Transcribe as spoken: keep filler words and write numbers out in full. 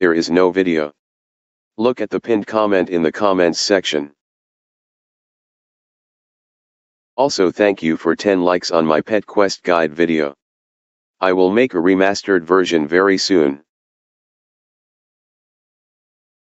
there is no video. Look at the pinned comment in the comments section. Also thank you for ten likes on my Pet Quest guide video. I will make a remastered version very soon.